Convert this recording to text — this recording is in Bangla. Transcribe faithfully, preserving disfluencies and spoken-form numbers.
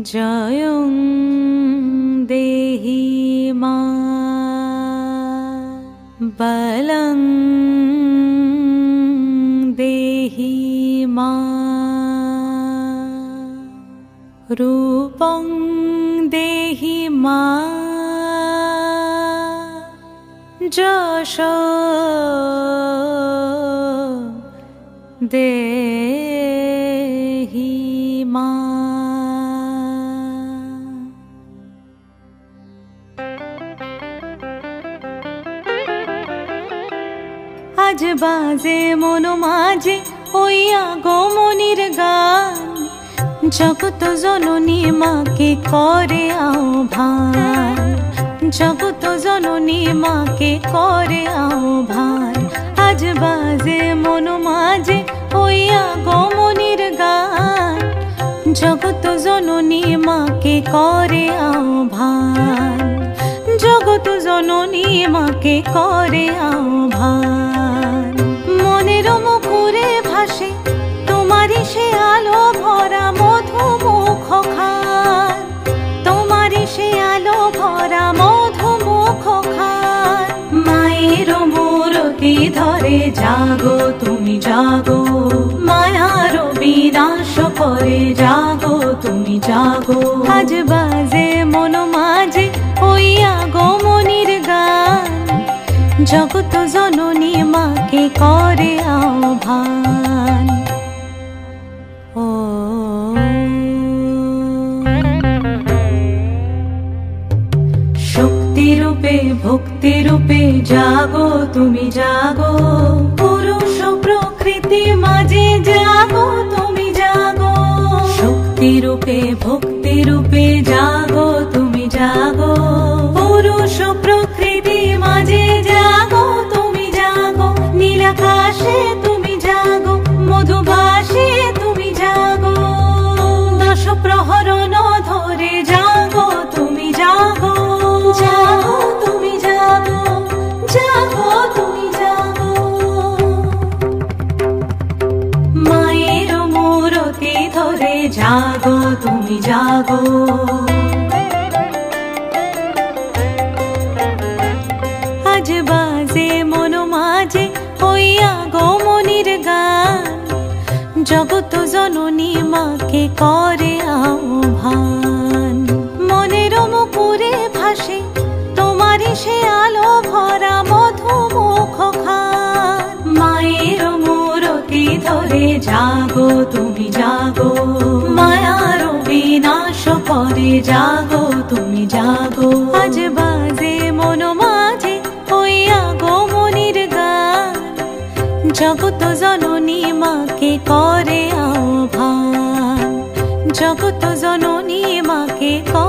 জয়ং দেহি মা বলং দেহি মা রূপং দেহি মা যশ দেহি মা। আজ বাজে মন মাঝে ওই আগমনীর গান, জগত জননী মাকে করে আহ্বান, জগত জননী মাকে করে আহ্বান। আজ বাজে মন মাঝে ওই আগমনীর গান, জগত জননী মাকে করে আহ্বান, জগত জননী মাকে করে আহ্বান। মনের মুখরে ভাসে তোমারই সে আলো ভরা মধুমুখ খান, তোমারই সে আলো ভরা মধুমুখ খান। মায়ের মূরতি ধরে জাগো তুমি জাগো, মায়ার বিনাশ করে জাগো তুমি জাগো। আজ বাজে মন মাঝে ওই আগমনীর গান, জগত জননী মাকে করে আহ্বান। ও শক্তি রূপে ভক্তি রূপে জাগো তুমি জাগো, পুরুষ প্রকৃতি মাঝে জাগো তুমি জাগো। শক্তি রূপে ভক্তি রূপে জাগো তুমি জাগো, পুরুষ প্রকৃতি মাঝে জাগো তুমি জাগো। নীলাকাশে তুমি জাগো, মধুবাসে তুমি জাগো, দশ প্রহরণ ধরে জাগো তুমি জাগো, জাগো তুমি জাগো, জাগো তুমি জাগো। মায়ের মূরতি ধরে জাগো তুমি জাগো। আজ বাজে মন মাঝে ওই আগমনীর গান, জগত জননী মাকে করে আহ্বান। মনের মুখরে ভাসে তোমারই সে আলো ভরা মধুমুখ খান। মায়ের মূরতি ধরে জাগো তুমি জাগো, মায়ার বিনাশ করে জাগো তুমি জাগো। আজ বাজে মন মাঝে ওই আগমনীর গান, জগত জননী মাকে করে আহ্বান, জগত জননী মাকে